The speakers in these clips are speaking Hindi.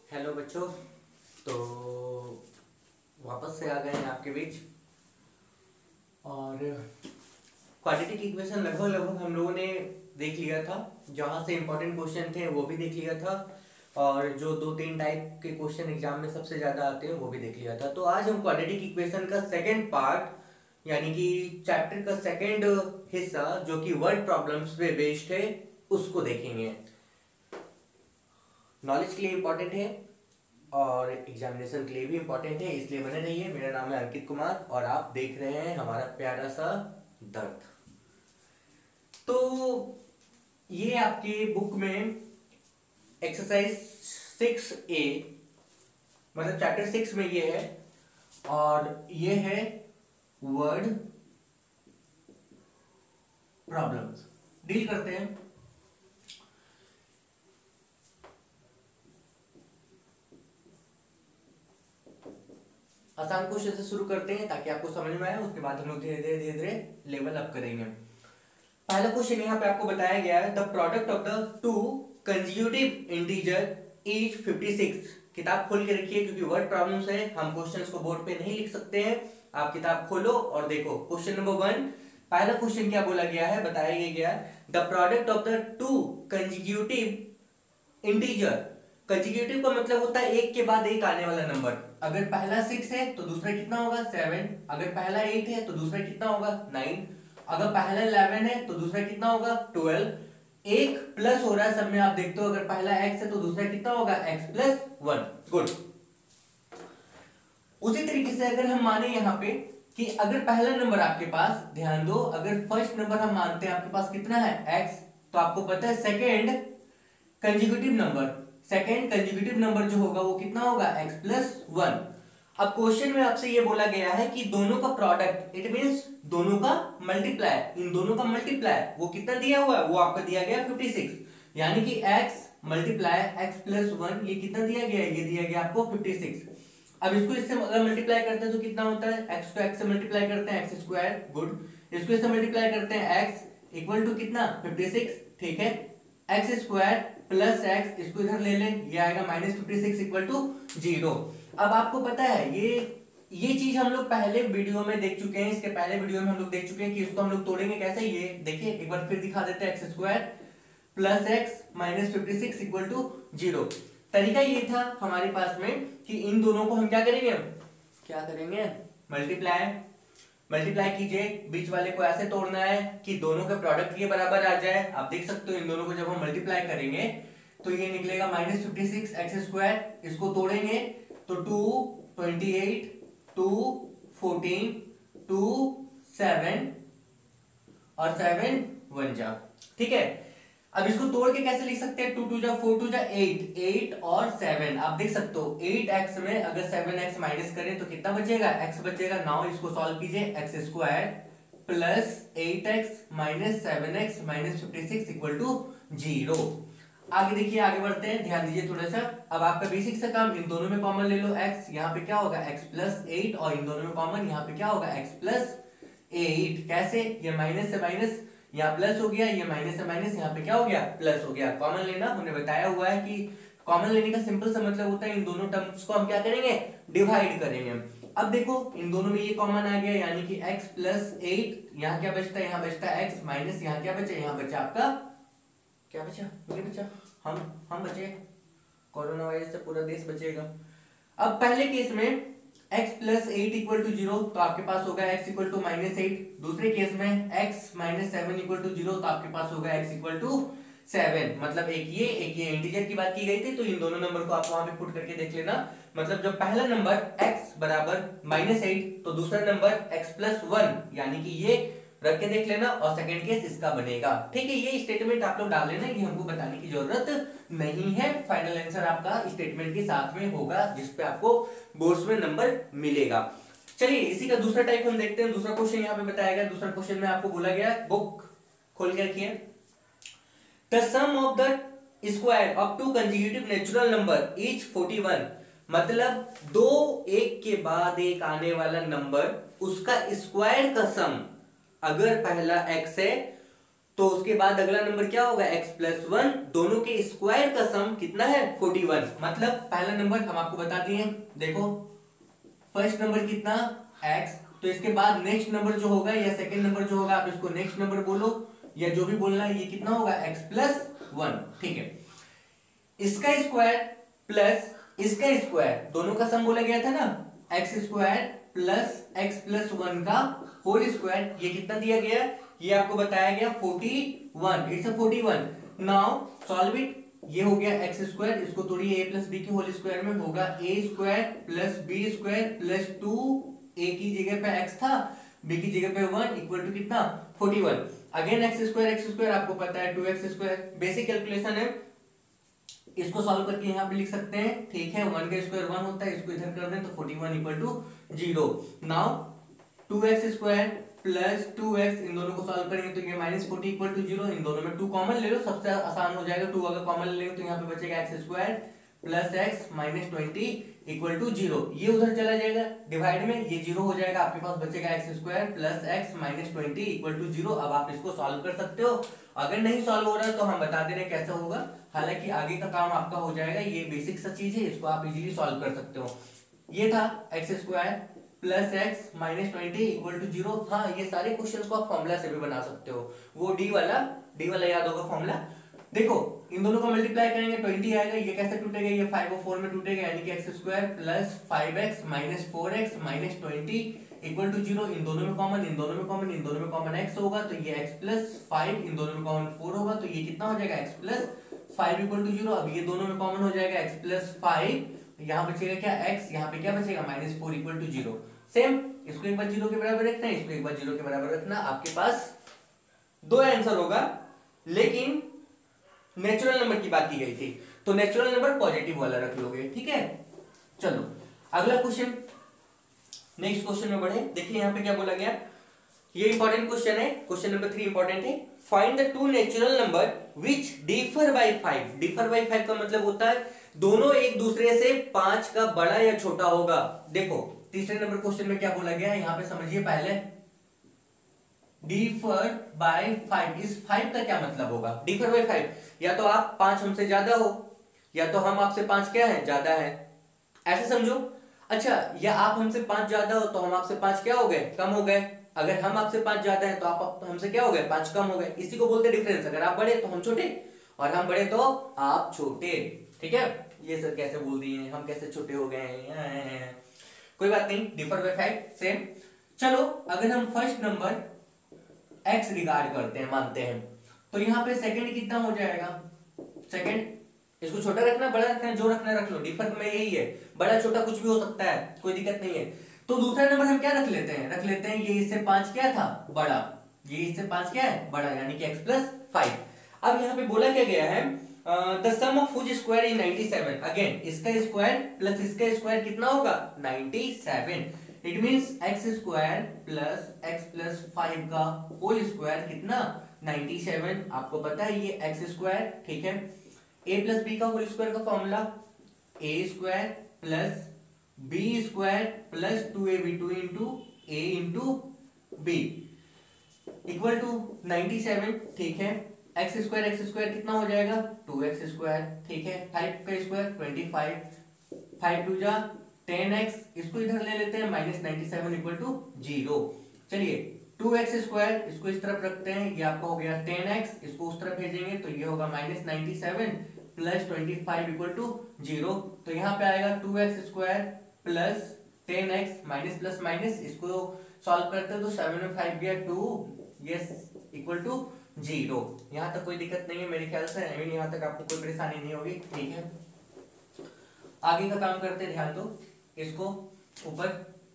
हेलो बच्चों। तो वापस से आ गए हैं आपके बीच। और क्वाड्रेटिक इक्वेशन लगभग लगभग हम लोगों ने देख लिया था। जहाँ से इम्पोर्टेंट क्वेश्चन थे वो भी देख लिया था, और जो दो तीन टाइप के क्वेश्चन एग्जाम में सबसे ज़्यादा आते हैं वो भी देख लिया था। तो आज हम क्वाड्रेटिक इक्वेशन का सेकेंड पार्ट यानी कि चैप्टर का सेकेंड हिस्सा जो कि वर्ड प्रॉब्लम्स पे बेस्ड है उसको देखेंगे। नॉलेज के लिए इम्पोर्टेंट है और एग्जामिनेशन के लिए भी इम्पोर्टेंट है, इसलिए बने रहिए। मेरा नाम है अंकित कुमार और आप देख रहे हैं हमारा प्यारा सा दर्द। तो ये आपकी बुक में एक्सरसाइज 6A मतलब चैप्टर 6 में ये है, और ये है वर्ड प्रॉब्लम्स। डील करते हैं। आसान क्वेश्चन से शुरू करते हैं ताकि आपको समझ में आए, उसके बाद हम लोग धीरे धीरे धीरे धीरे लेवल अप करेंगे। पहला क्वेश्चन यहाँ पे आपको बताया गया है, the product of the two consecutive integer is 56। किताब खोल के रखिए क्योंकि वर्ड प्रॉब्लम्स है, हम क्वेश्चंस को बोर्ड पे नहीं लिख सकते हैं। आप किताब खोलो और देखो। क्वेश्चन नंबर 1, पहला क्वेश्चन क्या बोला गया है, बताया गया the product of the two consecutive integer. Consecutive का मतलब होता है एक के बाद एक आने वाला नंबर। अगर पहला 6 है तो दूसरा कितना होगा 7। अगर पहला 8 है तो दूसरा कितना होगा 9। अगर पहला 11 है तो दूसरा कितना होगा 12। एक प्लस हो रहा है सब में, आप देखते हो। अगर पहला x है तो दूसरा कितना होगा x प्लस 1। गुड। उसी तरीके से अगर हम माने यहाँ पे कि अगर पहला नंबर आपके पास, ध्यान दो, अगर फर्स्ट नंबर हम मानते हैं आपके पास कितना है x, तो आपको पता है सेकेंड कंसेक्यूटिव नंबर जो होगा वो कितना होगा x प्लस 1। अब क्वेश्चन में आपसे ये बोला गया है कि दोनों का प्रोडक्ट, इट मींस दोनों का मल्टीप्लाई, इन दोनों का मल्टीप्लाई वो कितना दिया हुआ है, वो आपको दिया गया 56। यानी कि x मल्टीप्लाई x प्लस 1 ये कितना दिया गया है, ये दिया गया आपको 56। अब इसको इससे अगर मल्टीप्लाई करते हैं तो कितना होता है, x को x से मल्टीप्लाई करते हैं x स्क्वायर। गुड। इसको इससे मल्टीप्लाई करते हैं x इक्वल टू कितना 56। ठीक है, x स्क्वायर प्लस x, इसको इधर ले लें, ये आएगा -56 इक्वल टू 0। अब आपको पता है ये चीज हम लोग पहले वीडियो में देख चुके हैं, इसके पहले वीडियो में हम लोग देख चुके हैं कि इसको हम लोग तोड़ेंगे कैसे। ये देखिए एक बार फिर दिखा देते हैं, x square plus x -56 equal to 0। तरीका ये था हमारे पास में कि इन दोनों को हम क्या करेंगे मल्टीप्लाई कीजिए। बीच वाले को ऐसे तोड़ना है कि दोनों के प्रोडक्ट के बराबर आ जाए। आप देख सकते हो इन दोनों को जब हम मल्टीप्लाई करेंगे तो ये निकलेगा -56 एक्स स्क्वायर। इसको तोड़ेंगे तो 2 28 2 14 2 7 और 7 1 जा। ठीक है, अब इसको तोड़ के कैसे लिख सकते हैं, 2 2 जा 4 2 जा 8 और 7। आप देख सकते हो 8x में अगर 7x माइनस करें तो कितना बचेगा, x बचेगा। नाउ इसको सॉल्व कीजिए, x square plus 8x minus 7x minus 56 equal to 0। आगे देखिए, आगे बढ़ते हैं, ध्यान दीजिए थोड़ा सा। अब आपका बेसिक सा काम, इन दोनों में कॉमन ले लो x, यहाँ पे क्या होगा x प्लस 8, और इन दोनों में कॉमन यहाँ पे क्या होगा x प्लस 8। कैसे, ये माइनस से माइनस यहाँ प्लस हो गया, ये माइनस से माइनस यहाँ पे क्या हो गया प्लस हो गया। कॉमन लेना हमने बताया हुआ है कि कॉमन लेने का सिंपल सा मतलब होता है इन दोनों टर्म्स को हम क्या करेंगे, डिवाइड करेंगे। अब देखो इन दोनों में ये कॉमन आ गया, यानी कि x प्लस 8, यहाँ क्या बचता है, यहाँ बचता है x माइनस यहाँ क्या बचा, यहाँ बचा आपका क्या बचा, ये बचा हम बचे। कोरोना वायरस से पूरा देश बचेगा। अब पहले केस में x प्लस 8 इक्वल टू 0, तो आपके पास होगा x इक्वल टू -8। दूसरे केस में x माइनस 7 इक्वल टू 0, तो आपके पास होगा x इक्वल टू 7। मतलब एक ये इंटीजर की बात की गई थी, तो इन दोनों नंबर को आप वहां पे पुट करके देख लेना। मतलब जब पहला नंबर x बराबर -8 तो दूसरा नंबर x प्लस 1, यानी कि ये रख के देख लेना, और सेकंड केस इसका बनेगा। ठीक है, ये स्टेटमेंट आप लोग डाल लेना, ये हमको बताने की जरूरत नहीं है। फाइनल आंसर आपका स्टेटमेंट के साथ में होगा जिसपे आपको बोर्ड्स में नंबर मिलेगा। चलिए इसी का दूसरा टाइप हम देखते हैं। दूसरा क्वेश्चन यहाँ पे बताया गया। दूसरा क्वेश्चन में आपको बोला गया, बुक खोल के रखिए, the sum of the square of two consecutive natural number is 41। मतलब दो एक के बाद एक आने वाला नंबर, उसका स्क्वायर का सम, अगर पहला x है तो उसके बाद अगला नंबर क्या होगा x प्लस 1, दोनों के स्क्वायर का सम कितना है 41। मतलब पहला नंबर हम आपको बता दिए, देखो फर्स्ट नंबर कितना x, तो इसके बाद नेक्स्ट नंबर जो होगा या सेकंड नंबर जो होगा आप इसको नेक्स्ट नंबर बोलो या जो भी बोलना है, ये कितना होगा x प्लस 1। ठीक है, इसका स्क्वायर प्लस इसका स्क्वायर दोनों का सम बोला गया था ना, x square plus x plus 1 का होल स्क्वायर, ये कितना दिया गया, ये आपको बताया गया 41, इट्स 41। नाउ सॉल्व इट, ये हो गया एक्स स्क्वायर, इसको तोड़िए ए प्लस बी के होल स्क्वायर में, होगा a square plus b square plus 2, a की जगह पे एक्स था, बी की जगह पे 1 इक्वल टू कितना 41। अगेन एक्स स्क्वायर आपको पता है 2x स्क्वायर, बेसिक कैलकुलेशन है, इसको सॉल्व करके यहाँ पे लिख सकते हैं। ठीक है, 1 का स्क्वायर 1 होता है, इसको इधर कर दें तो 41 equal to 0। Now 2x square plus 2x, इन दोनों को सॉल्व करेंगे तो ये माइनस 40 इक्वल टू 0, इन दोनों में 2 कॉमन ले लो, सबसे आसान हो जाएगा। 2 अगर कॉमन ले लेंगे तो यहाँ पे बचेगा x square plus x minus 20 equal to 0, ये उधर चला जाएगा डिवाइड में, ये 0 हो जाएगा, आपके पास बचेगा x square plus x minus 20 equal to 0। अब आप इसको सॉल्व कर सकते हो, अगर नहीं सॉल्व हो रहा तो हम बता दे रहे कैसे होगा, हालांकि आगे का काम आपका हो जाएगा, ये बेसिक सा चीज है, इसको आप इजीली सॉल्व कर सकते हो। ये था x square plus x minus 20 equal to 0। हाँ, ये सारे क्वेश्चन को आप फॉर्मूला से भी बना सकते हो, वो डी वाला याद होगा फॉर्मूला। देखो इन दोनों को मल्टीप्लाई करेंगे 20 आएगा, ये कैसे टूटेगा, ये 5 और 4 में टूटेगा, यानी कि x square plus 5x minus 4x minus 20 equal to 0, इन दोनों में कॉमन, इन दोनों में कॉमन, इन दोनों में कॉमन x होगा तो ये x प्लस 5, इन दोनों में कॉमन 4 होगा तो ये कितना हो जाएगा x प्लस 5 इक्वल टू 0। अब ये दोनों में कॉमन हो जाएगा x प्लस 5, यहाँ बचेगा क्या x, यहाँ पे क्या बचेगा माइनस 4 इक्वल टू 0। सेम इसको एक बार 0 के बराबर रखना है, इसको एक बार 0 के बराबर रखना, आपके पास दो आंसर होगा। लेकिन नेचुरल नंबर की बात की गई थी तो नेचुरल नंबर पॉजिटिव वाला रख लोगे। ठीक है, चलो अगला क्वेश्चन, नेक्स्ट क्वेश्चन में बढ़े। देखिए यहाँ पे क्या बोला गया, ये इंपॉर्टेंट क्वेश्चन है, क्वेश्चन नंबर 3 इंपॉर्टेंट है। Find the two natural number which differ by 5। Differ by 5 का मतलब होता है दोनों एक दूसरे से 5 का बड़ा या छोटा होगा। देखो तीसरे नंबर क्वेश्चन में क्या बोला गया है, यहाँ पे समझिए पहले, डिफर बाय 5, इस 5 का क्या मतलब होगा, डिफर बाय 5, या तो आप 5 हमसे ज्यादा हो, या तो हम आपसे 5 क्या है ज्यादा है, ऐसे समझो। अच्छा, या आप हमसे 5 ज्यादा हो तो हम आपसे 5 क्या हो गए कम हो गए, अगर हम आपसे 5 ज्यादा है तो आप हमसे क्या हो गए 5 कम हो गए, इसी को बोलते हैं डिफरेंस। अगर आप बड़े तो हम छोटे और हम बड़े तो आप छोटे। ठीक है, ये सर कैसे बोल दिए, हम कैसे छोटे हो गए हैं, कोई बात नहीं, डिफर बाय 5 सेम। चलो अगर हम फर्स्ट नंबर x रिगार्ड करते हैं, मानते हैं, तो यहाँ पे सेकंड कितना हो जाएगा, सेकंड इसको छोटा रखना बड़ा रखना, जो रखना रख लो, डिफर में यही है, बड़ा छोटा कुछ भी हो सकता है, कोई दिक्कत नहीं है। तो दूसरा नंबर हम क्या रख लेते हैं, ये इससे 5 क्या था बड़ा, ये इससे 5 क्या है बड़ा, यानी कि x प्लस 5। अब यहाँ पे बोला क्या गया है, the sum of which square is 97। Again इसका स्क्वायर प्लस इसका स्क्वायर कितना होगा 97। It means x square plus x plus 5 का होल स्क्वायर कितना 97। आपको पता है ये x स्क्वायर, ठीक है, a प्लस बी का होल स्क्वायर का formula a square plus b square plus 2ab2 into a into b equal to 97। ठीक है, एक्स स्क्वायर कितना हो जाएगा 2x स्क्वायर, ठीक है, 5 का स्क्वायर 25, 5 टू जा 10x, इसको इधर ले लेते हैं माइनस 97 इक्वल टू 0। चलिए 2x स्क्वायर इसको इस तरफ रखते हैं, ये आपका हो गया 10x, इसको उस तरफ भेजेंगे तो ये होगा माइनस 97 प्लस 25 इक्वल टू 0। तो यहाँ पे आएगा 2x square plus 10x minus plus minus, इसको सॉल्व करते हैं तो 7 में 5 गया 2, यस इक्वल टू 0। यहाँ तक कोई दिक्कत नहीं है मेरे ख्याल से, आई मीन यहाँ तक आपको कोई परेशानी नहीं होगी। ठीक है, आगे का काम करते हैं, ध्यान दो, इसको ऊपर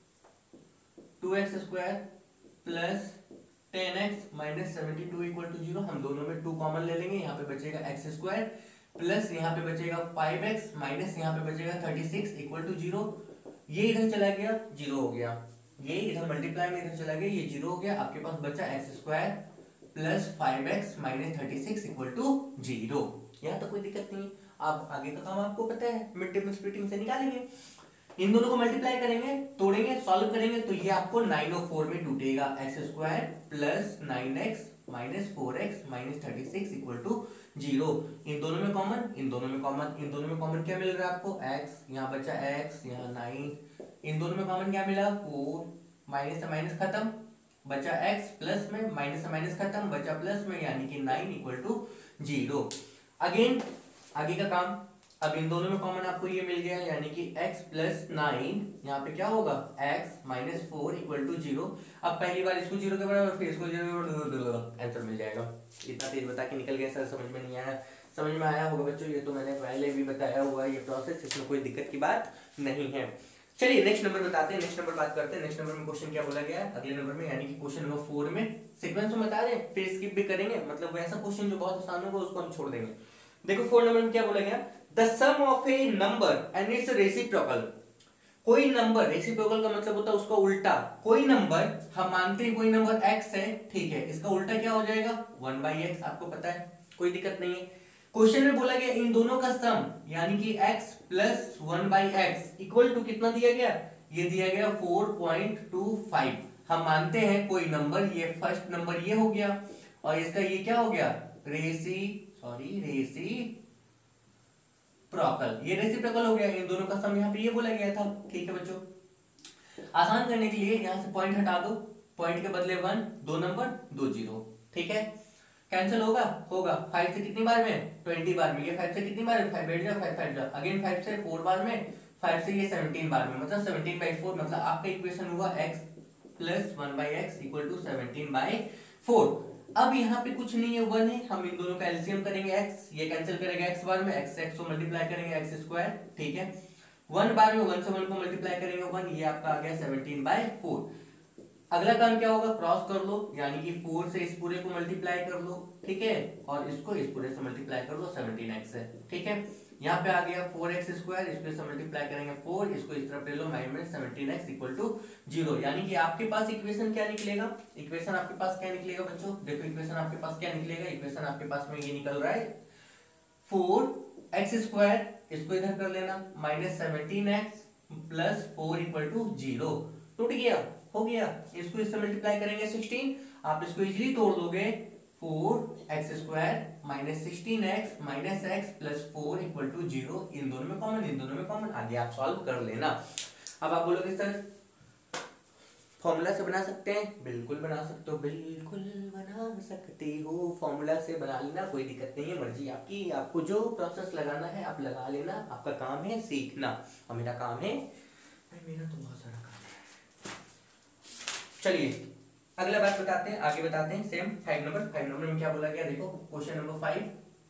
2x square plus 10x minus 72 equal to 0, हम दोनों में 2 कॉमन ले लेंगे, यहाँ पे बचेगा x स्क्वायर प्लस यहाँ पे बचेगा 5x माइनस यहाँ पे बचेगा 36 इक्वल टू 0। ये इधर चला गया 0 हो गया, ये इधर मल्टीप्लाई में इधर चला गया, ये 0 हो गया, आपके पास बचा x square plus 5x minus 36 equal to 0। यहाँ तो कोई दिक्कत नहीं, आप आगे का काम आपको पता है, मिड टर्म स्प्लिटिंग से निकालेंगे, इन दोनों को मल्टीप्लाई करेंगे, तोड़ेंगे, सॉल्व करेंगे तो ये आपको 9 और 4 में टूटेगा, x square plus 9x -4x -36 equal to 0। इन दोनों में कॉमन, इन दोनों में कॉमन, इन दोनों में कॉमन क्या मिल रहा है आपको? x, यहाँ बचा x, यहाँ 9, इन दोनों में कॉमन क्या मिला? 4, माइनस से माइनस खत्म, बचा x, प्लस में माइनस से माइनस खत्म, बचा प्लस में, यानी कि 9 इक्वल टू 0। अगेन आगे का काम, अब इन दोनों में कॉमन आपको ये मिल गया, यानी कि x प्लस 9 यहाँ पे क्या होगा? x minus 4 equal to 0। अब पहली बार इसको 0 के बराबर, फिर इसको 0 के बराबर, आंसर मिल जाएगा। इतना तेज बता के निकल गया सर, समझ में नहीं आया? समझ में आया होगा बच्चों, ये तो मैंने पहले भी बताया हुआ ये प्रोसेस, इसमें कोई दिक्कत की बात नहीं है। चलिए नेक्स्ट नंबर बताते हैं, नेक्स्ट नंबर बात करते हैं। नेक्स्ट नंबर में क्वेश्चन क्या बोला गया है अगले नंबर में, यानी कि क्वेश्चन नंबर 4 में सीक्वेंस में बता रहे हैं, फिर स्किप भी करेंगे, मतलब वैसा क्वेश्चन जो बहुत आसान होगा उसको हम छोड़ देंगे। देखो 4 नंबर में क्या बोला गया? The sum of a number and its reciprocal. कोई नंबर, रेसिप्रोकल का मतलब होता है उसका उल्टा। कोई नंबर, हम मानते हैं कोई नंबर x है, ठीक है, इसका उल्टा क्या हो जाएगा? 1/x, आपको पता है, कोई दिक्कत नहीं है। क्वेश्चन में बोला गया इन दोनों का सम, यानी कि x plus 1/x equal to कितना दिया गया? ये दिया गया 4.25। हम मानते हैं कोई नंबर, ये फर्स्ट नंबर ये हो गया, और इसका ये क्या हो गया? रेसिप्रोकल, ये रेसिप्रोकल हो गया। इन दोनों का सम यहाँ पे ये बोला गया था, ठीक है बच्चों। आसान करने के लिए यहाँ से पॉइंट हटा दो, पॉइंट के बदले 1, 2 नंबर 2 0, ठीक है। कैंसिल होगा? होगा। 5 से कितनी बार में? 20 बार में। ये 5 से कितनी बार में? 5 बैठ जाओ, 5 बैठ जाओ, अगेन 5 से 4 बार में, 5 से ये 17 बार में, मतलब 17/4, मतलब आपका इक्वेशन हुआ x plus 1/x equal to 17/4। अब यहाँ पे कुछ नहीं है, 1 है, हम इन दोनों का एलसीएम करेंगे x, ये कैंसिल करेगा x बार में, x से x को मल्टीप्लाई करेंगे x², ठीक है। 1 बार में 1 से 1 को मल्टीप्लाई करेंगे 1, ये आपका आ गया 17/4। अगला काम क्या होगा? क्रॉस कर लो, यानी कि 4 से इस पूरे को मल्टीप्लाई कर लो, ठीक है, और इसको इस पूरे से मल्टीप्लाई कर लो 17x से, ठीक है। यहाँ पे आ गया 4x², इसको से मल्टीप्लाई करेंगे 4, इसको इस तरफ ले लो, -17x इक्वल टू 0, यानी कि आपके पास इक्वेशन क्या निकलेगा? इक्वेशन आपके पास क्या निकलेगा बच्चों? देखो इक्वेशन आपके पास क्या निकलेगा, इक्वेशन आपके पास में ये निकल रहा है 4x², इसको इधर कर लेना, -17x प्लस 4 इक्वल टू 0, टूट गया, हो गया। इसको इससे मल्टीप्लाई करेंगे 16, आप इसको इजीली तोड़ दोगे, 4x² minus 16x minus x plus 4 equal to 0। इन दोनों में कॉमन, इन दोनों में कॉमन, आगे आप सॉल्व कर लेना। अब आप बोलोगे सर फॉर्मूला से बना सकते हैं? बिल्कुल बना सकते हो, बिल्कुल बना सकते हो, फॉर्मूला से बना लेना, कोई दिक्कत नहीं है, मर्जी आपकी, आपको जो प्रोसेस लगाना है आप लगा लेना, आपका काम है सीखना, और मेरा काम है, मेरा तो बहुत सारा काम है। चलिए अगला बात बताते हैं, आगे बताते हैं, सेम 5 नंबर में क्या बोला गया? देखो क्वेश्चन नंबर 5,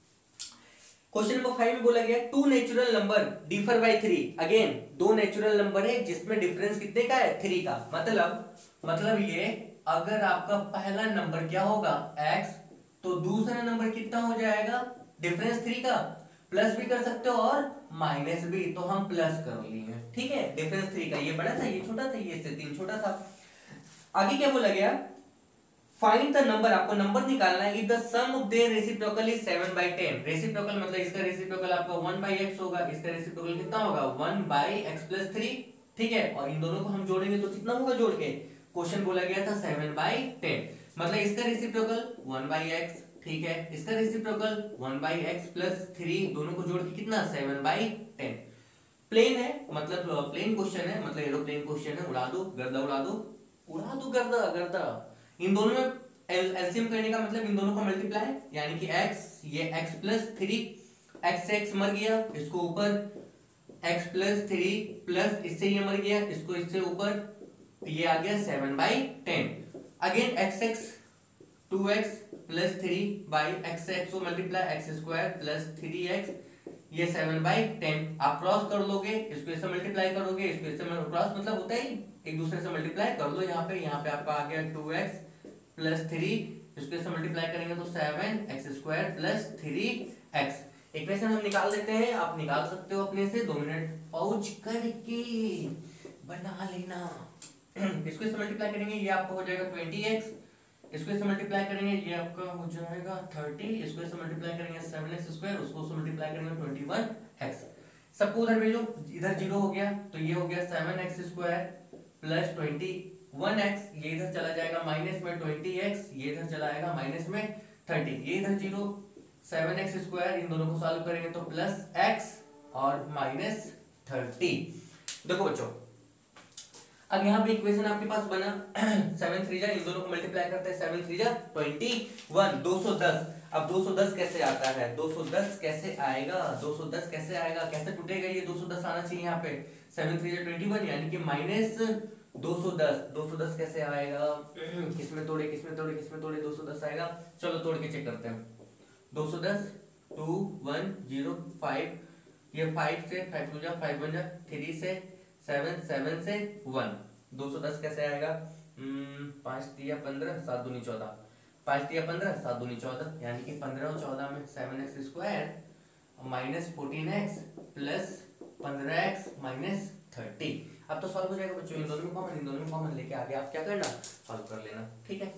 क्वेश्चन नंबर 5 में बोला गया 2 natural number differ by 3। Again 2 natural number है जिसमें डिफरेंस कितने का है? 3 का। मतलब ये अगर आपका पहला नंबर क्या होगा? x, तो दूसरा नंबर कितना हो जाएगा? डिफरेंस 3 का, प्लस भी कर सकते हो और माइनस भी, तो हम प्लस कर लिए, ठीक है। डिफरेंस 3 का, ये बड़ा था, ये छोटा था, ये इससे 3 छोटा था। आगे क्या बोला गया? फाइंड द नंबर, आपको नंबर निकालना है, if the sum of their reciprocal is 7/10। Reciprocal मतलब इसका रेसिप्रोकल आपका 1/x होगा, इसका रेसिप्रोकल कितना होगा? 1/x प्लस 3, ठीक है, और इन दोनों को हम जोड़ेंगे तो कितना होगा जोड़ के? क्वेश्चन बोला गया था 7/10, मतलब इसका रेसिप्रोकल 1/x, ठीक है, इसका रेसिप्रोकल 1/x प्लस 3, दोनों को जोड़ के कितना? 7/10। प्लेन है, मतलब प्लेन क्वेश्चन है, मतलब एरोप्लेन क्वेश्चन है, उड़ा दो गर्दा, उड़ा दो, उड़ा दो गर्दा गर्दा। इन दोनों में एलसीएम करने का मतलब इन दोनों का मल्टीप्लाई, यानी कि x, ये x प्लस 3, x से x मर गया, इसको ऊपर x प्लस 3 प्लस इससे ये मर गया, इसको इससे ऊपर, ये आ गया 7/10। Again x 2x plus 3 by x से x को मल्टीप्लाई, x² प्लस 3x, ये 7/10। आप क्रॉस कर लोगे, इसको इससे मल्टीप्लाई करोगे, इसको इससे क्रॉस मतलब होता है एक दूसरे से मल्टीप्लाई कर लो। यहाँ पे आपका आ गया 2x प्लस 3, इसको इससे मल्टीप्लाई करेंगे तो 7x² प्लस 3x। इक्वेशन हम निकाल देते हैं, आप निकाल सकते हो अपने से, 2 मिनट पॉज करके बना लेना। इसको इससे मल्टीप्लाई करेंगे, ये आपका हो जाएगा 20x, इसको इससे मल्टीप्लाई करेंगे, ये आपका हो जाएगा 30, इसको इससे मल्टीप्लाई करेंगे 7x², उसको इससे मल्टीप्लाई करेंगे 21x। सबको उधर भेजो, इधर 0 हो गया, तो ये हो गया 7x² प्लस 20 1x, ये इधर चला जाएगा माइनस में 20x, ये इधर चला आएगा माइनस में 30, ये इधर 0, 7x स्क्वायर, इन दोनों को सॉल्व करेंगे तो प्लस x और माइनस 30। देखो बच्चों, अब यहाँ पे इक्वेशन आपके पास बना 7 3 जा, इन दोनों को मल्टीप्लाई करते हैं, 7 3 जा 21, 210। अब 210 कैसे आता है, 210 कैसे आएगा, 210 कैसे आएगा, कैसे टूटेगा ये 210 आना चाहिए यहाँ पे, 7 3 जा 21 यानी कि माइनस 210, 210 कैसे आएगा, किसमें तोड़े किसमें तोड़े किसमें तोड़े, 210 आएगा। चलो तोड़ के चेक करते हैं, 210 2 1 0 5, ये 5 से 5 2 जा 5 1 जा 3 से 7 7 से 1, 210 कैसे आएगा, 5 3 15 7 दूनी 14, 5 3 15 7 दूनी 14, यानी कि 15 और 14 में 7x square minus 14x plus 15x minus 30। अब तो सॉल्व हो जाएगा बच्चों, इन दोनों में कॉमन लेके आगे आप क्या करना, सॉल्व कर लेना। ठीक है,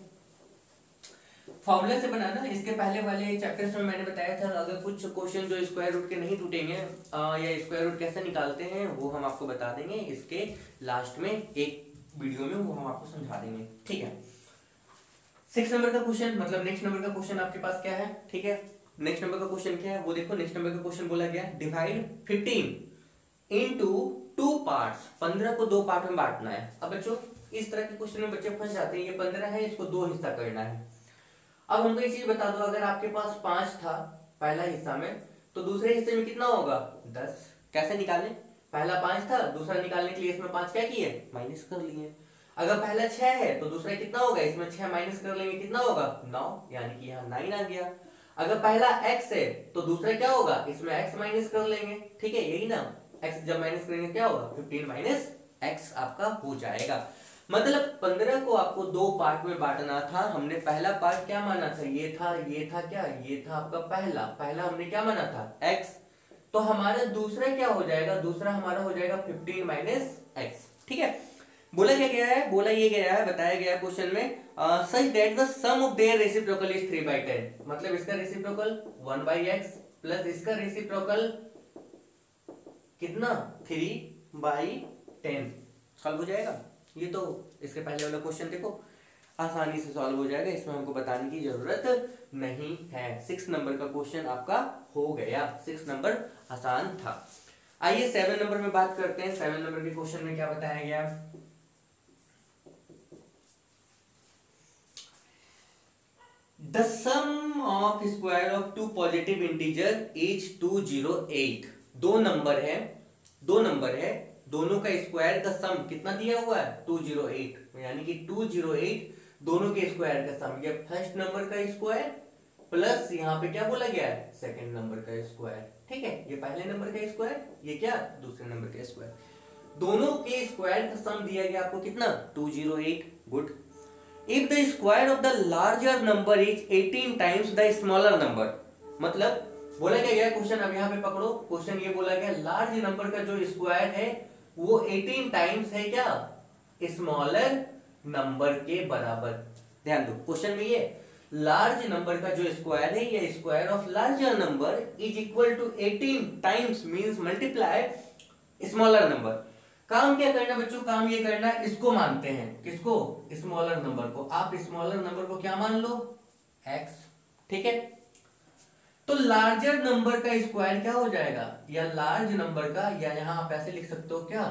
फॉर्मूला से बनाना। इसके पहले वाले चैप्टर्स में मैंने बताया था अगर कुछ क्वेश्चन जो स्क्वायर रूट के नहीं टूटेंगे या स्क्वायर रूट कैसे निकालते हैं वो हम आपको बता देंगे इसके लास्ट में एक वीडियो में, वो हम आपको समझा देंगे। ठीक है, 6 नंबर का क्वेश्चन, मतलब नेक्स्ट नंबर का क्वेश्चन आपके पास क्या है। ठीक है, नेक्स्ट नंबर का क्वेश्चन क्या है वो देखो। नेक्स्ट नंबर का क्वेश्चन बोला गया डिवाइड 15 इनटू 2 पार्ट्स, 15 को 2 पार्ट में बांटना है। अब बच्चों इस तरह के क्वेश्चन में बच्चे फंस जाते हैं, ये 15 है, इसको 2 हिस्सा करना है। अब हमको एक चीज बता दो, अगर आपके पास 5 था पहला हिस्सा में तो दूसरे हिस्से में कितना होगा 10। कैसे निकालें, पहला 5 था, दूसरा निकालने के लिए इसमें 5 क्या किए, माइनस कर लिए। अगर पहला 6 है तो दूसरा कितना होगा, इसमें 6 माइनस कर लेंगे, कितना होगा 9, यानी कि यहाँ 9 आ गया। अगर पहला x है तो दूसरा क्या होगा, इसमें x माइनस कर लेंगे। ठीक है, यही ना, x जब माइनस करेंगे क्या होगा 15 माइनस x आपका हो जाएगा। मतलब 15 को आपको 2 पार्ट में बांटना था। हमने पहला पार्ट क्या माना था, ये था क्या, ये था आपका पहला हमने क्या माना था x, तो हमारा दूसरा क्या हो जाएगा, दूसरा हमारा हो जाएगा 15 माइनस x। ठीक है, बोला क्या गया है, बोला ये गया है, बताया गया क्वेश्चन में such that the sum of their reciprocal is 3/10, मतलब इसका रेसिप्रोकल 1/x प्लस इसका रेसिप्रोकल कितना 3/10 सॉल्व हो जाएगा। ये तो इसके पहले वाला क्वेश्चन देखो आसानी से सॉल्व हो जाएगा, इसमें हमको बताने की जरूरत नहीं है। 6 नंबर का क्वेश्चन आपका हो गया, 6 नंबर आसान था। आइए 7 नंबर में बात करते हैं। 7 नंबर के क्वेश्चन में क्या बताया गया, the sum of square of 2 positive integer is 208। दो नंबर है, दोनों का स्क्वायर का सम कितना दिया हुआ है 208, यानी कि 208 दोनों के स्क्वायर का सम, ये फर्स्ट नंबर का स्क्वायर प्लस यहाँ पे क्या बोला गया है सेकंड नंबर का स्क्वायर। ठीक है, ये पहले नंबर का स्क्वायर, ये क्या दूसरे नंबर का स्क्वायर, दोनों के स्क्वायर का सम दिया गया आपको कितना 208। Good, if the square of the larger number is 18 times the smaller number, मतलब बोला क्या गया क्वेश्चन, अब यहाँ पे पकड़ो क्वेश्चन, ये बोला गया लार्ज नंबर का जो स्क्वायर है वो 18 टाइम्स है क्या स्मॉलर नंबर के बराबर। ध्यान दो क्वेश्चन में ये लार्ज नंबर का जो स्क्वायर है ये square of larger number is equal to 18 times means multiply smaller number. काम क्या करना बच्चों, काम ये करना, इसको मानते हैं, किसको स्मॉलर नंबर को। आप स्मॉलर नंबर को क्या मान लो x। ठीक है, तो लार्जर नंबर का स्क्वायर क्या हो जाएगा, या लार्ज नंबर का, या यहां आप ऐसे लिख सकते हो क्या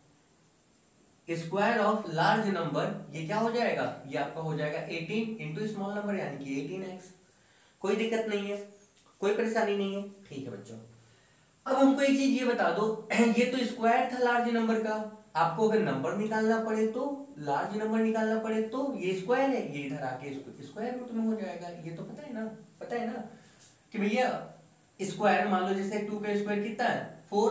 स्क्वायर ऑफ लार्ज नंबर, ये क्या हो जाएगा, ये आपका हो जाएगा 18 इंटू स्मॉल नंबर यानी कि 18x। कोई दिक्कत नहीं है, कोई परेशानी नहीं है। ठीक है बच्चों, अब हमको एक चीज ये बता दो, ये तो स्क्वायर था लार्ज नंबर का, आपको अगर नंबर निकालना पड़े तो लार्ज नंबर निकालना पड़े तो ये स्क्वायर है, ये इधर आके स्क्वायर रूट में हो जाएगा। ये तो पता है ना कि भैया स्क्वायर, मान लो जैसे 2 का स्क्वायर कितना है 4,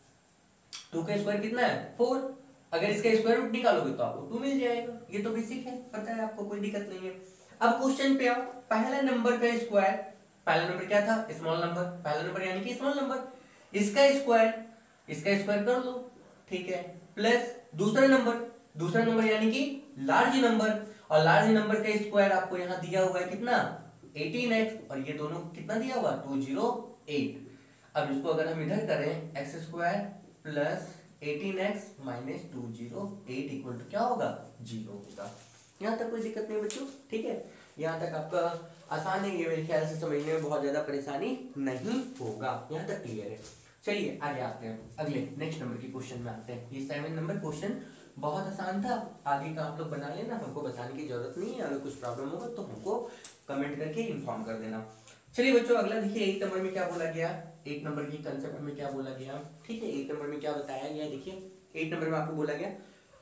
2 का स्क्वायर कितना है 4, अगर इसका स्क्वायर रूट निकालोगे तो आपको 2 मिल जाएगा। ये तो बेसिक है, पता है आपको, कोई दिक्कत नहीं है। अब क्वेश्चन पे आओ, पहला नंबर का स्क्वायर, पहला नंबर क्या था स्मॉल नंबर, पहला नंबर यानी कि स्मॉल नंबर, इसका स्क्वायर कर लो। ठीक है, प्लस दूसरा नंबर यानी कि लार्ज नंबर, और लार्ज नंबर का स्क्वायर आपको यहां दिया हुआ है कितना 18x, और ये दोनों कितना दिया हुआ 208। अब इसको अगर हम इधर करें x square plus 18x minus 208 equal to क्या होगा 0 होगा। यहाँ तक कोई दिक्कत नहीं बच्चों, ठीक है, यहाँ तक आपका आसान है, ये मेरे ख्याल से समझने में बहुत ज्यादा परेशानी नहीं होगा, यहाँ तक क्लियर है। चलिए आगे आते हैं, अगले नेक्स्ट नंबर के क्वेश्चन में आते हैं। ये 7 नंबर क्वेश्चन बहुत आसान था, आगे का आप लोग बना लेना, हमको बताने की जरूरत नहीं है, अगर कुछ प्रॉब्लम होगा तो हमको कमेंट करके इन्फॉर्म कर देना। चलिए बच्चों अगला देखिए, 8 नंबर में क्या बोला गया, 1 नंबर की कंसेप्ट में क्या बोला गया, ठीक है, 1 नंबर में क्या बताया गया, देखिए 8 नंबर में आपको बोला गया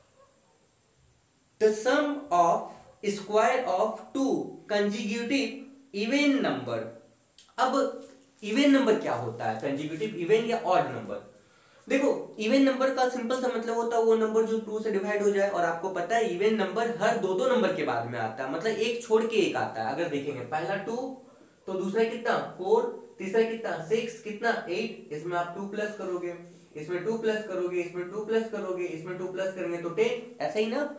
the sum of square of 2 consecutive even number. अब इवन नंबर क्या होता है, कंजिक्यूटिव इवन या ऑड नंबर। देखो इवन नंबर का सिंपल सा मतलब होता है वो नंबर जो 2 से डिवाइड हो जाए, और आपको पता है इवन नंबर हर दो नंबर के बाद में आता है, मतलब एक छोड़ के एक आता है। अगर देखेंगे पहला 2 तो दूसरा कितना 4, तीसरा कितना 6, कितना 8, इसमें आप 2 प्लस करोगे, इसमें 2 प्लस करोगे, इसमें 2 प्लस करोगे, इसमें 2 प्लस करेंगे तो 10, ऐसा ही ना।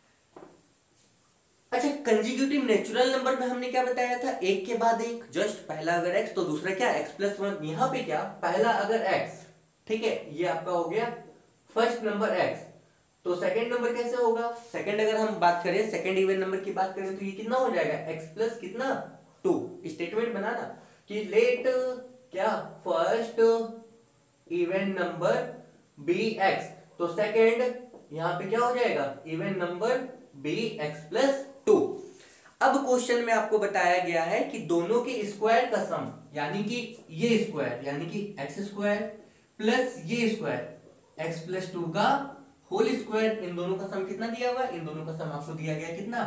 अच्छा कंजिक्यूटिव नेचुरल नंबर में हमने क्या बताया था, एक के बाद एक, जस्ट पहला अगर x तो दूसरा क्या x प्लस 1। यहाँ पे क्या पहला अगर x, ठीक है, ये आपका हो गया फर्स्ट नंबर x, तो सेकंड नंबर कैसे होगा, सेकंड अगर हम बात करें सेकंड इवन नंबर की बात करें तो ये कितना हो जाएगा x प्लस कितना 2। स्टेटमेंट बनाना कि लेट क्या first even number be x, तो सेकंड यहाँ पे क्या हो जाएगा even number be x plus 2। अब क्वेश्चन में आपको बताया गया है कि दोनों के स्क्वायर का सम, यानी कि ये स्क्वायर यानी कि एक्स स्क्वायर प्लस ये स्क्वायर एक्स प्लस 2 का होल स्क्वायर, इन दोनों का सम कितना दिया हुआ है, इन दोनों का सम आपको दिया गया कितना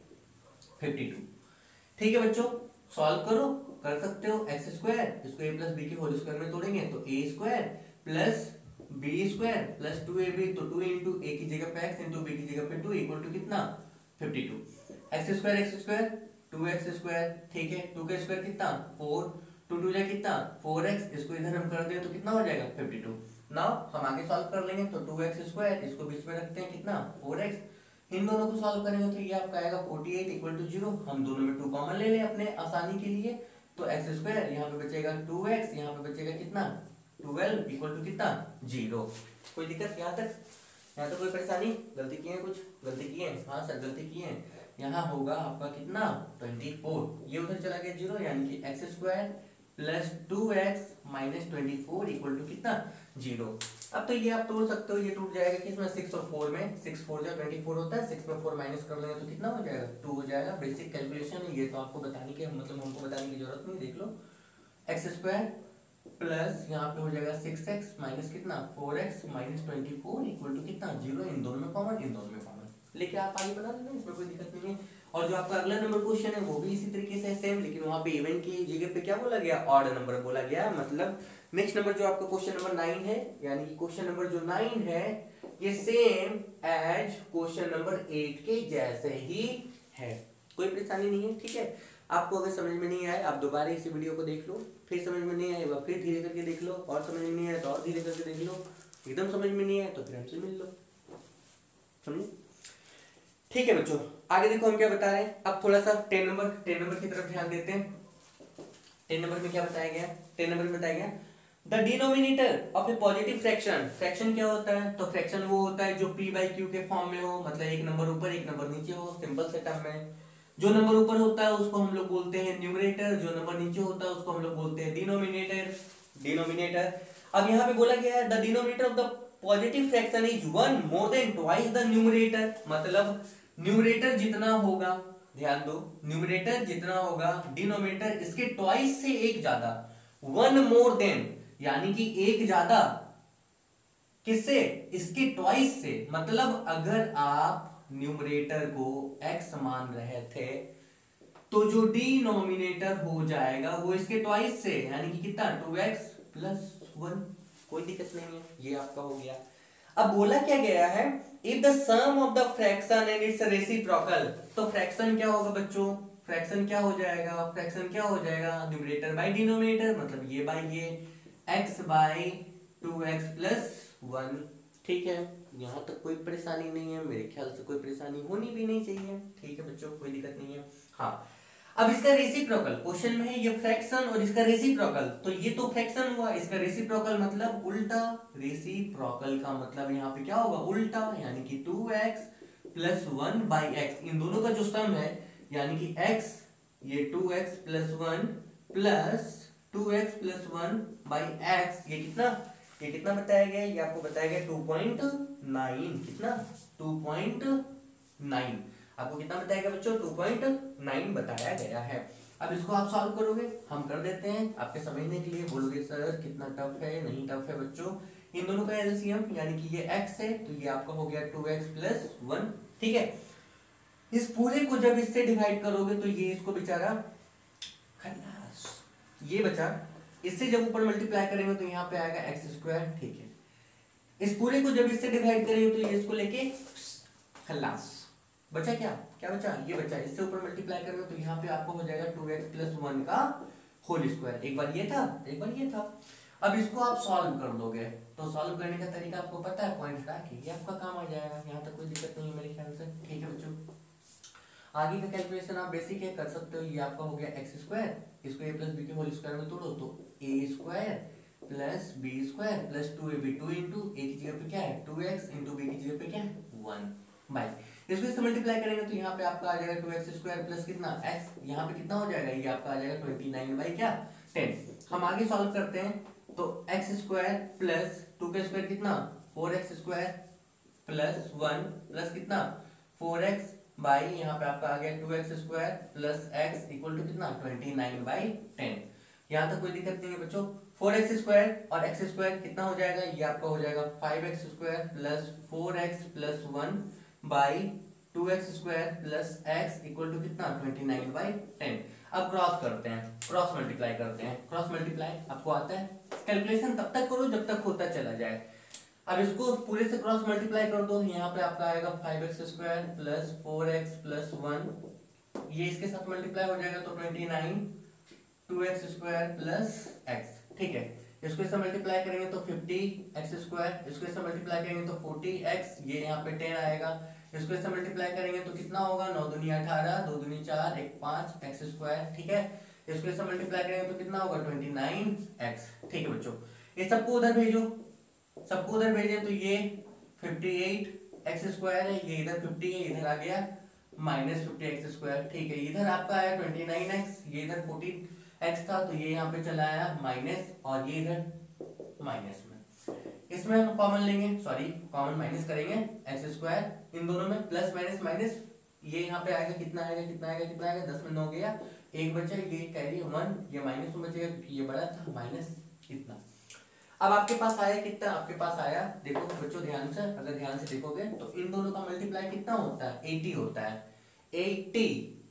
52। ठीक है बच्चों सॉल्व करो, कर सकते हो, एक्स स्क्वायर इसको ए प्लस बी के होल स्क्वायर में तोड़ेंगे तो a square plus b square plus 2ab, तो 2 इंटू ए की जगह पे एक्स इंटू बी की जगह पे 2 इक्वल टू कितना 52। एक्स स्क्वायर 2x स्क्वायर, ठीक है, 2 का स्क्वायर कितना 4, 2 2 जा कितना 4x, इसको इधर हम कर दें तो कितना हो जाएगा 52। नाउ हम आगे सॉल्व कर लेंगे तो 2x स्क्वायर इसको बीच में रखते हैं कितना 4x, इन दोनों को सॉल्व करेंगे तो ये आपका आएगा 48 इक्वल टू 0। हम दोनों में 2 कॉमन ले लें अपने आसानी के लिए, तो एक्स स्क्वायर यहाँ पे बचेगा 2x, यहाँ पे बचेगा कितना 12 इक्वल टू कितना 0। कोई दिक्कत यहाँ तक, यहाँ तो कोई परेशानी, गलती की है, कुछ गलती की है, हाँ सर गलती की है। यहाँ होगा आपका कितना 24, ये उधर चला गया 0, यानी कि x square plus 2x minus 24 equal to कितना 0। अब तो ये आप तोड़ सकते हो, ये टूट जाएगा किसमें 6 और 4 में, 6 4 जा 24 होता है, 6 में 4 माइनस कर लेंगे तो कितना हो जाएगा 2 हो जाएगा। बेसिक कैलकुलेशन है ये, तो आपको बताने के मतलब हमको बताने की जरूरत नहीं, देख लो एक्स स्क्वायर प्लस यहाँ पे हो जाएगा 6x माइनस कितना 4x माइनस 24 इक्वल टू कितना 0, इन दोनों में कॉमन, इन दोनों में कॉमन लेके आप आगे बना लेना, इसमें कोई दिक्कत नहीं है। और जो आपका अगला नंबर क्वेश्चन है वो भी इसी तरीके से सेम, लेकिन वहां पे इवन की जगह पे क्या बोला गया ऑड नंबर बोला गया। मतलब नेक्स्ट नंबर जो आपका क्वेश्चन नंबर 9 है, यानी कि क्वेश्चन नंबर जो 9 है ये सेम एज क्वेश्चन नंबर 8 के जैसे ही है, कोई परेशानी नहीं है, ठीक है। आपको अगर समझ में नहीं आए आप दोबारा इसी वीडियो को देख लो, फिर समझ में नहीं आए फिर धीरे करके देख लो, और समझ में नहीं आए तो और धीरे करके देख लो, एकदम समझ में नहीं आए तो फिर हमसे मिल लो, समझे, ठीक है बच्चों। आगे देखो हम क्या बता रहे हैं, अब थोड़ा सा 10 नंबर की तरफ ध्यान देते हैं। 10 नंबर में क्या बताया गया, 10 नंबर में बताया गया the denominator of a positive fraction. Fraction क्या होता है, तो फ्रैक्शन वो होता है जो p बाई क्यू के फॉर्म में हो, मतलब एक नंबर ऊपर एक नंबर नीचे हो, सिंपल से टर्म में। जो नंबर ऊपर होता है उसको हम लोग बोलते हैं न्यूमरेटर, जो नंबर नीचे होता है उसको हम लोग बोलते हैं डिनोमिनेटर। अब यहाँ पे बोला गया है the denominator of the positive fraction is 1 more than twice the numerator. मतलब न्यूमरेटर जितना होगा, ध्यान दो, न्यूमरेटर जितना होगा डिनोमिनेटर इसके ट्वाइस से एक ज्यादा, 1 मोर देन यानी कि एक ज्यादा किससे, इसके ट्वाइस से। मतलब अगर आप न्यूमरेटर को x मान रहे थे तो जो डिनोमिनेटर हो जाएगा वो इसके ट्वाइस से, यानी कि कितना 2x प्लस 1, कोई दिक्कत नहीं है, ये आपका हो गया। अब बोला क्या गया है if the sum of the fraction and its reciprocal, तो फ्रैक्शन क्या होगा बच्चों, फ्रैक्शन क्या हो जाएगा, फ्रैक्शन क्या हो जाएगा न्यूमरेटर बाय डिनोमिनेटर, मतलब ये बाय ये x बाय 2x प्लस 1, ठीक है। यहाँ तक कोई परेशानी नहीं है, मेरे ख्याल से कोई परेशानी होनी भी नहीं चाहिए, ठीक है बच्चों, कोई दिक्कत नहीं है। हाँ अब इसका रेसिप्रोकल क्वेश्चन में है, ये फ्रैक्शन और इसका रेसिप्रोकल, तो ये तो फ्रैक्शन हुआ, इसका रेसिप्रोकल मतलब उल्टा। रेसिप्रोकल का मतलब यहाँ पे क्या होगा, उल्टा, यानी कि 2x प्लस 1 बाई एक्स, इन दोनों का जो सम है यानी कि x, ये 2x plus 1 plus 2x plus 1 by x, ये कितना बताया गया है, ये आपको बताया गया 2.9, कितना 2.9, आपको कितना बताया गया बच्चों, 2.9 बताया गया है। अब इसको आप सॉल्व करोगे, हम कर देते हैं आपके समझने के लिए। बोलोगे सर कितना टफ है, नहीं टफ है बच्चों। इन दोनों का एलसीएम यानी कि ये x है तो ये आपका हो गया 2x प्लस 1, ठीक है। इस पूरे को जब इससे डिवाइड करोगे तो ये इसको बेचारा खलास, ये बचा, इससे जब ऊपर मल्टीप्लाई करेंगे तो यहाँ पे आएगा एक्स स्क्वायर, ठीक है। इस पूरे को जब इससे डिवाइड करेंगे तो ये इसको लेके खलास, बचा क्या, क्या बचा, ये बचा। इससे ऊपर मल्टीप्लाई करेंगे तो यहाँ पे आपको हो जाएगा 2x प्लस 1 का होल स्क्वायर, एक बार ये था, एक बार ये था। अब इसको आप सॉल्व कर दोगे तो सॉल्व करने का तरीका आपको पता है, पॉइंट हटा के, ये आपका काम आ जाएगा, यहाँ तक कोई दिक्कत नहीं है मेरे ख्याल से, ठीक है बच्चों। आगे का कैलकुलेशन आप बेसिक है कर सकते हो। ये आपका हो गया एक्स स्क्वायर, इसको ए प्लस बी के होल स्क्वायर में तोड़ो तो a square plus b square plus 2ab, 2 into a की जगह पे क्या है 2x, इंटू बी की जगह पे क्या है 1 बाई, इसको इससे मल्टीप्लाई करेंगे तो यहाँ पे आपका आ जाएगा 2x स्क्वायर प्लस कितना x, यहाँ पे कितना हो जाएगा, ये आपका आ जाएगा 29 बाई क्या 10। हम आगे सॉल्व करते हैं तो x स्क्वायर प्लस 2 का स्क्वायर कितना 4x स्क्वायर प्लस 1 प्लस कितना 4x बाई, यहाँ पे आपका आ गया 2x square plus x equal to कितना 29 बाई 10। यहाँ तक कोई दिक्कत नहीं है बच्चों। 4x स्क्वायर और x स्क्वायर कितना हो जाएगा, ये आपका हो जाएगा 5x square plus 4x plus 1 by 2x square plus x equal to कितना 29 बाई 10। अब क्रॉस करते हैं, क्रॉस मल्टीप्लाई करते हैं, क्रॉस मल्टीप्लाई आपको आता है, कैलकुलेशन तब तक करो जब तक होता चला जाए। अब इसको पूरे से क्रॉस मल्टीप्लाई कर दो, यहाँ पे आपका आएगा 5x square plus 4x plus 1, ये इसके साथ मल्टीप्लाई हो जाएगा तो 29, 2x स्क्वायर प्लस x, ठीक है। इसको इससे मल्टीप्लाई करेंगे तो 50x स्क्वायर, इसको इससे मल्टीप्लाई करेंगे तो 40x, ये यहाँ पे 10 आएगा, इसको इससे मल्टीप्लाई करेंगे तो कितना होगा 9 दूनी 18, 2 दूनी 4, 1 5 x स्क्वायर, ठीक है। इसको इससे मल्टीप्लाई करेंगे तो कितना होगा 29x, ठीक है बच्चों। ये सबको उधर भेजो, सबको उधर भेजें तो ये 58x स्क्वायर है, ये इधर 50 है, इधर आ गया माइनस 50x स्क्वायर, ठीक है। इधर आपका आया 29x, ये इधर 14x था तो ये यहाँ पे चला आया माइनस, और ये इधर माइनस में, इसमें हम कॉमन लेंगे, सॉरी कॉमन माइनस करेंगे एक्स स्क्वायर, इन दोनों में प्लस माइनस माइनस, ये यहाँ पे आएगा कितना आएगा कितना आएगा कितना आएगा 10 में 9 गया, एक बचा, ये कैरी 1, ये माइनस में बचेगा क्योंकि ये बड़ा था माइनस इतना। अब आपके पास आया कितना, आपके पास आया, देखो बच्चों ध्यान से, अगर ध्यान से देखोगे तो इन दोनों का मल्टीप्लाई कितना होता है 80 होता है, 80।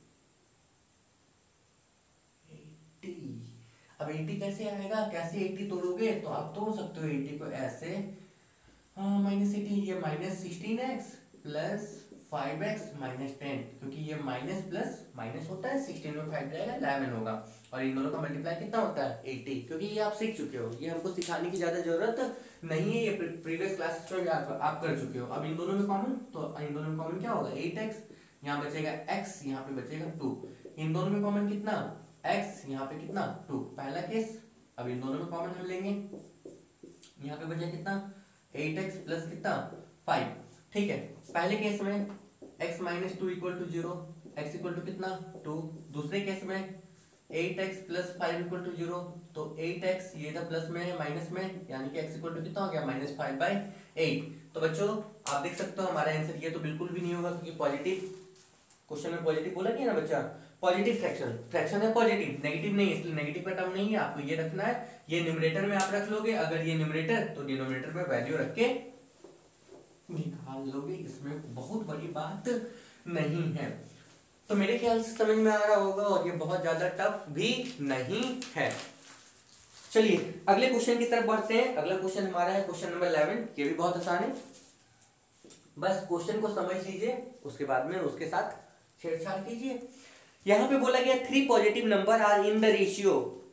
अब 80 कैसे आएगा, कैसे 80 तोड़ोगे, तो आप तोड़ सकते हो 80 को ऐसे, माइनस 80, ये minus 16x plus 5x minus 10, क्योंकि ये माइनस प्लस माइनस होता है, 16 में 5 जाएगा 11 होगा, और इन दोनों का मल्टीप्लाई कितना होता है 80, क्योंकि ये आप सीख चुके हो, ये हमको सिखाने की ज्यादा जरूरत नहीं है, ये प्रीवियस क्लासेस में आप कर चुके हो। अब इन दोनों में कॉमन, तो इन दोनों में कॉमन क्या होगा 8x, यहाँ बचेगा x, यहाँ पे बचेगा 2, इन दोनों में कॉमन कितना x, यहाँ पे कितना 2, पहला केस। अब इन दोनों में कॉमन हम लेंगे, यहाँ पे बचा कितना 8x प्लस कितना 5, ठीक है। पहले केस में x minus 2 equal to 0, x equal to कितना 2, दूसरे केस में 8x प्लस 5 इक्वल टू 0, तो 8x ये इधर प्लस में है माइनस में, यानी कि x इक्वल टू कितना हो गया माइनस 5 बाई 8। तो बच्चों आप देख सकते हो हमारा आंसर ये तो बिल्कुल भी नहीं होगा, क्योंकि पॉजिटिव क्वेश्चन में पॉजिटिव बोला नहीं है ना बच्चा, पॉजिटिव फ्रैक्शन, फ्रैक्शन है पॉजिटिव, नेगेटिव नहीं, इसलिए नेगेटिव का टर्म नहीं है, आपको ये रखना है, ये न्यूमरेटर में आप रख लोगे, अगर ये न्यूमरेटर तो डिनोमिनेटर में वैल्यू रख के निकाल लोगे, इसमें बहुत बड़ी बात नहीं है। तो मेरे ख्याल से समझ में आ रहा होगा, और ये बहुत ज्यादा टफ भी नहीं है। चलिए अगले क्वेश्चन की तरफ बढ़ते हैं। अगला क्वेश्चन हमारा है क्वेश्चन नंबर 11, ये भी बहुत आसान है, बस क्वेश्चन को समझ लीजिए, उसके बाद में उसके साथ छेड़छाड़ कीजिए। यहां पे बोला गया 3 positive number are in the ratio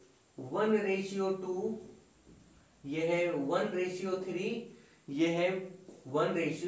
1:2, ये है 1:3, ये है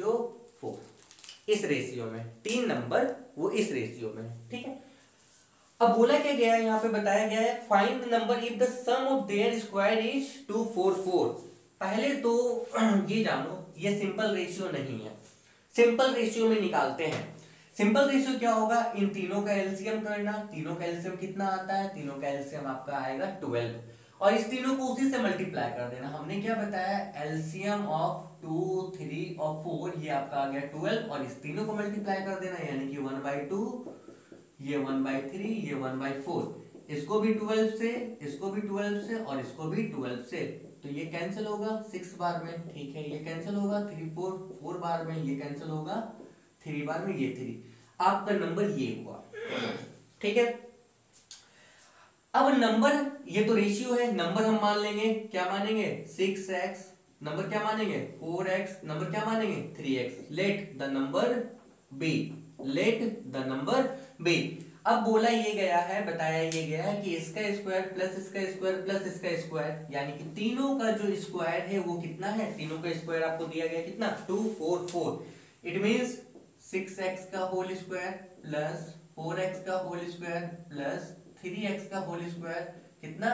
1:4, इस रेशियो में 3 नंबर वो इस रेशियो में, ठीक है। अब बोला क्या गया है, यहाँ पे बताया गया है find the number if the sum of their square is 244। पहले तो ये जानो ये सिंपल रेशियो नहीं है, सिंपल रेशियो में निकालते हैं। सिंपल रेशियो क्या होगा, इन तीनों का एलसीएम करना। तीनों का एलसीएम कितना आता है, तीनों का एलसीएम आपका आएगा 12, और इस तीनों को उसी से मल्टीप्लाई कर देना। हमने क्या बताया, एलसीएम ऑफ 2, 3 और 4, ये आपका आ गया 12, और इस तीनों को मल्टीप्लाई कर देना, यानी कि 1/2, ये 1/3, ये 1/4। इसको भी 12 से, इसको भी 12 से, और इसको भी 12 से, तो ये कैंसिल होगा 6 बार में, ठीक है। ये कैंसिल होगा 3 4 4 बार में, ये कैंसिल होगा 3 बार में, ये 3। आपका नंबर ये हुआ, ठीक है। अब नंबर, ये तो रेशियो है, नंबर हम मान लेंगे, क्या मानेंगे 6x, नंबर क्या मानेंगे 4x, नंबर क्या मानेंगे 3x। Let the number be, let the number be. अब बोला ये गया है, बताया ये गया है कि इसका स्क्वायर प्लस इसका स्क्वायर प्लस इसका स्क्वायर, यानी कि तीनों का जो स्क्वायर है वो कितना है, तीनों का स्क्वायर आपको दिया गया कितना 244। इट मींस 6x का होल स्क्वायर प्लस 4x का होल स्क्वायर प्लस 3x का होल स्क्वायर कितना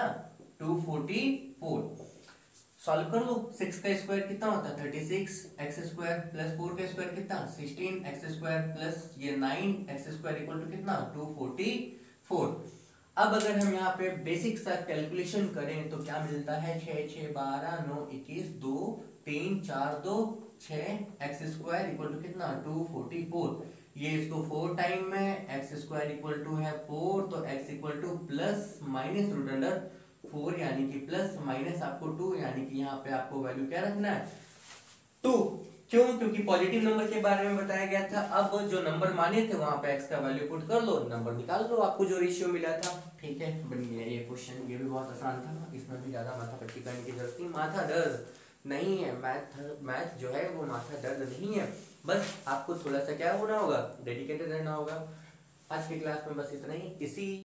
244। सॉल्व कर लो, 6 का स्क्वायर कितना होता है 36 एक्स स्क्वायर प्लस 4 का स्क्वायर कितना 16 एक्स स्क्वायर प्लस ये 9 एक्स स्क्वायर इक्वल टू कितना 244। अब अगर हम यहाँ पे बेसिक सा कैलकुलेशन करें तो क्या मिलता है, 6 6 12 9 21 2 3 4 2 6 एक्स स्क्वायर इक्वल टू कितना 244। ये इसको 4 टाइम में एक्स स्क्वायर इक्वल टू है 4, तो x equal to plus minus root under 4, यानी कि प्लस माइनस आपको 2, यानी कि यहाँ पे आपको वैल्यू क्या रखना है 2। क्यों, क्योंकि पॉजिटिव नंबर के बारे में बताया गया था। अब जो नंबर माने थे वहां पे एक्स का वैल्यू पुट कर लो, नंबर निकाल लो, आपको जो रेशियो मिला था, ठीक है, बन गया ये क्वेश्चन। ये भी बहुत आसान था, इसमें भी ज्यादा माथा पच्ची करने की जरूरत नहीं, माथा दर्द नहीं है। मैथ जो है वो माथा दर्द नहीं है, बस आपको थोड़ा सा क्या होना होगा, डेडिकेटेड रहना होगा। आज की क्लास में बस इतना ही। इसी